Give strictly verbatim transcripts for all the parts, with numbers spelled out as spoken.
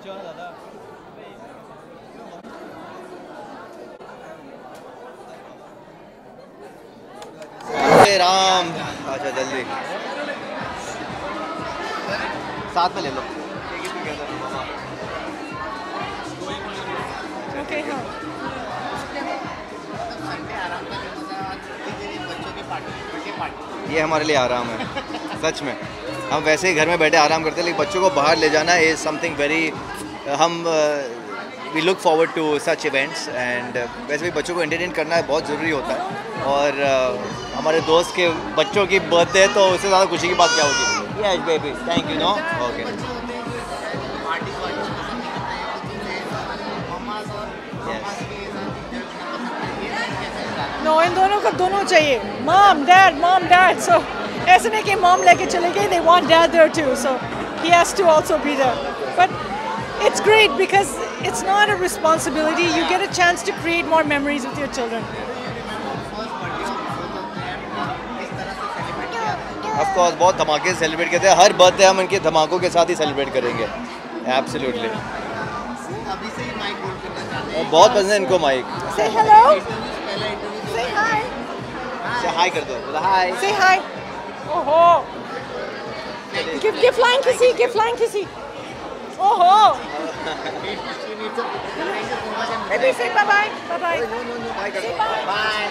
राम, अच्छा जल्दी साथ में ले लो। ओके हाँ। ये हमारे लिए आराम है सच में। हम वैसे ही घर में बैठे आराम करते हैं, लेकिन बच्चों को बाहर ले जाना इज समथिंग वेरी, हम we look forward to such events and वैसे भी बच्चों को एंटरटेन करना बहुत ज़रूरी होता है। और uh, हमारे दोस्त के बच्चों की बर्थडे है तो उससे ज़्यादा खुशी की बात क्या होगी। Yes baby, thank you. No okay. No इन दोनों को दोनों चाहिए, mom dad mom dad. So ऐसे नहीं कि मॉम लेके चले गए, they want dad there too, so he has to also be there. But it's great because it's not a responsibility. You get a chance to create more memories with your children. Of course, बहुत धमाके से celebrate करते हैं। हर birthday हम इनके धमाकों के साथ ही celebrate करेंगे। Absolutely. बहुत पसंद है इनको mic. Say hello. Say hi. Say hi कर दो। Hi. Say hi. ओहो। Give give flying kissy. Give flying kissy. ओहो। Maybe say bye bye. Bye bye. Say bye. Bye.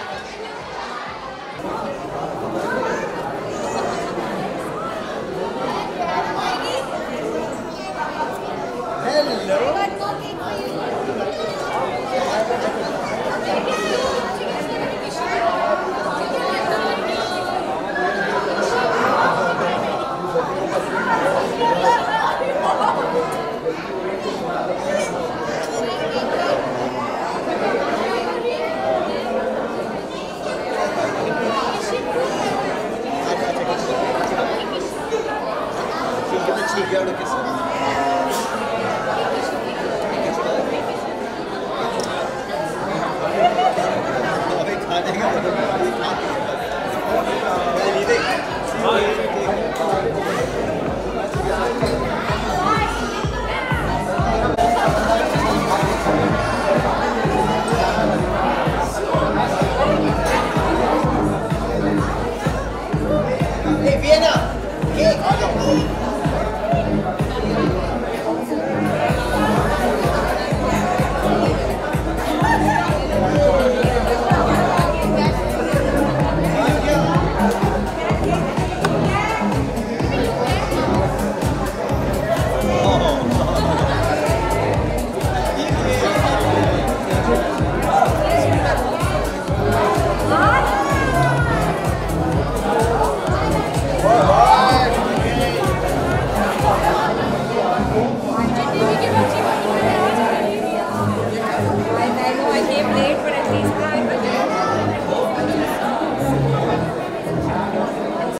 Hey, Vienna! Cake!